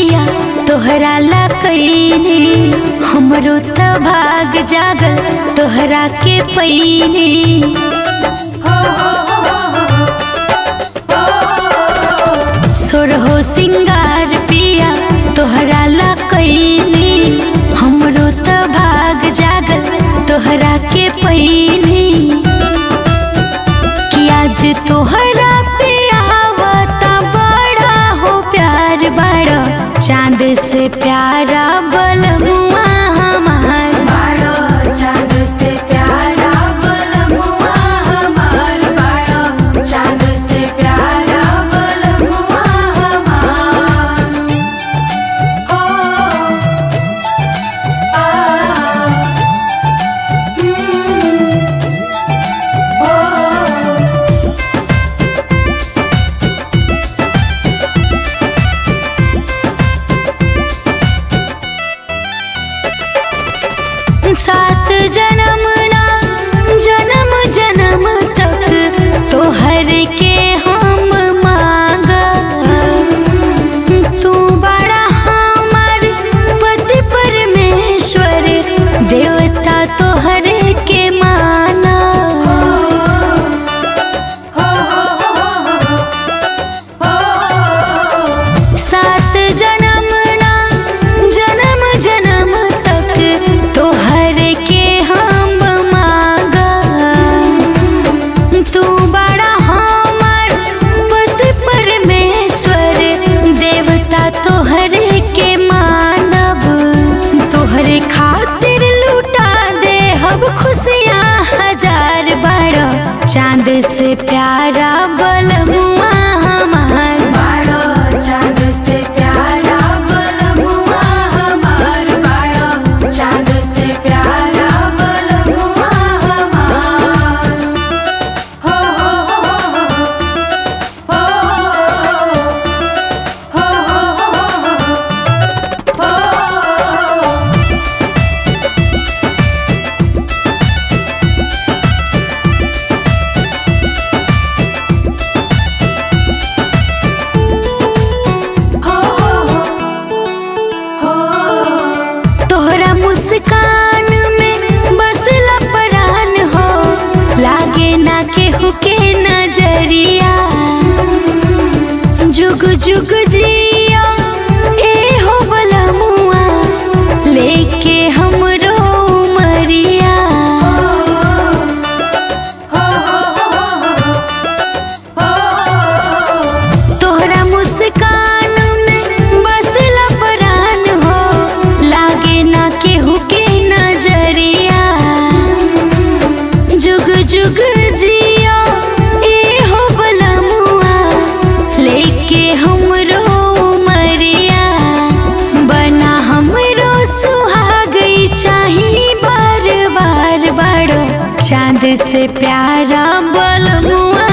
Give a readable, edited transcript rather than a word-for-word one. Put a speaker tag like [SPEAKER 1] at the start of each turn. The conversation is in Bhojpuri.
[SPEAKER 1] पिया तोहरा ला कईने, हमरो त भाग जागल तोहरा के पईने। सोरहो सिंगार पिया तोहरा ला कईने, हमरो त भाग जागल तोहरा के पईने। कि आज तोहरा पे आवता बड़ा हो प्यार बड़ा, चांद से प्यारा बलमुआ हमार बड़ा, चांद से प्यारा बलमुआ हमार बड़ा, चांद से प्यारा बलमुआ हमार। ओ सात जन्म ना जन्म जन्म तक तोहर के हम मांग, तू बड़ा हमार पति परमेश्वर देवता तोहर के माना। सात जन्म ना जन्म जन्म तक तोहर के हम मांग, तू बड़ा हमार पति परमेश्वर देवता तोहर के मानब। तोहरे खातिर लुटा दे अब खुशियाँ हजार बड़ा, चांद से प्यारा बलमुआ हमार बड़ा, चांद से प्यारा बलमुआ हमार बड़ा, चांद से प्यारा बलमुआ हमार। हो हो तोहरा मुस्कान में बसला परान हो, लागे ना केहू के नजरिया। जुग जुग जिया ए हो बलमुआ लेके हमरो उमरिया। तोहरा मुस्कान में बसला परान हो, लागे ना केहू के नजरिया। जुग जुग जिया ए हो बलमुआ लेके हमरो उमरिया। बना हमरो सुहागई चाही बार बार बड़ो, चांद से प्यारा बलमुआ